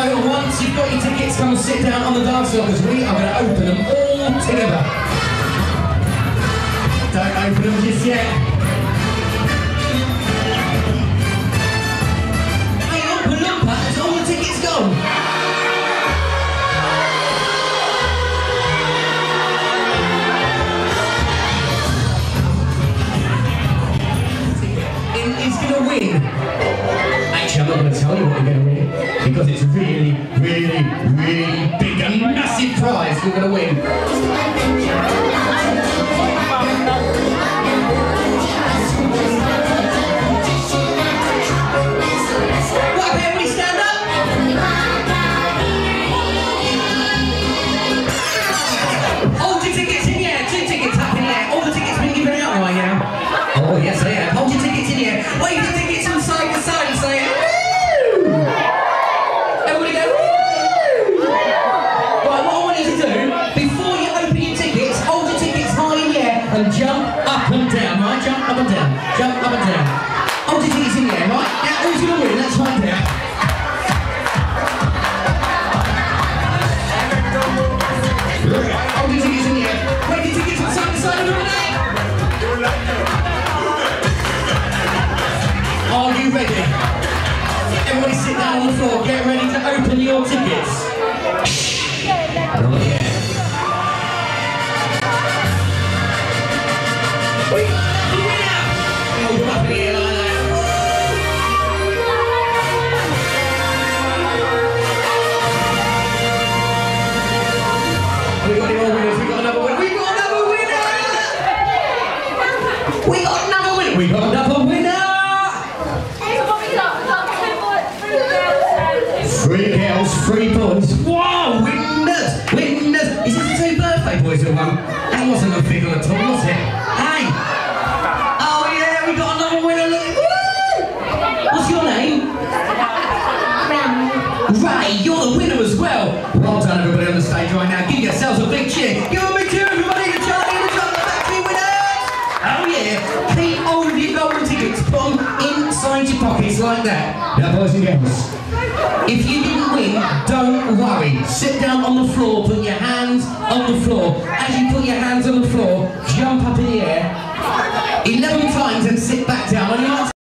once you've got your tickets, come and sit down on the dance floor because we are going to open them all together. Don't open them just yet. Hey, Oompa Loompa, has all the tickets gone? Is going to win. Actually, I'm not going to tell you what you're going to win because it's really, really, really big and massive prize you're going to win. What, everybody stand up? Hold your tickets in the air, 2 tickets up in the air. All the tickets being given out right now. Oh, yes, they are. Hold your tickets in the air. Wave your tickets from side to side and say, woo! Everybody go, woo! Right, what I want you to do, before you open your tickets, hold your tickets high in the air and jump up and down, right? Jump up and down. Jump up and down. Hold your tickets in the air, right? Now, who's going to win? Let's find out. Hold your tickets in the air. Wave your tickets from side to side. Are you ready? Everybody sit down on the floor, get ready to open your tickets. Oh yeah. We got the winner! Hold them up in the air like that. We got any more winners? We got another winner. We got another winner! We got another winner! We got another winner! 3 girls, 3 boys. Whoa, winners! Winners! Is this the 2 birthday boys who won? That wasn't a figure at all, was it? Hey! Oh yeah, we got another winner, look! Woo! What's your name? Ray, you're the winner as well! Well done everybody on the stage right now. Give yourselves a big cheer. Give them a big cheer everybody, the Charlie and the Chocolate Factory winners! Oh yeah! Keep all of your golden tickets, put them inside your pockets like that. Now boys and girls. If you didn't win, don't worry. Sit down on the floor, put your hands on the floor. As you put your hands on the floor, jump up in the air 11 times and sit back down.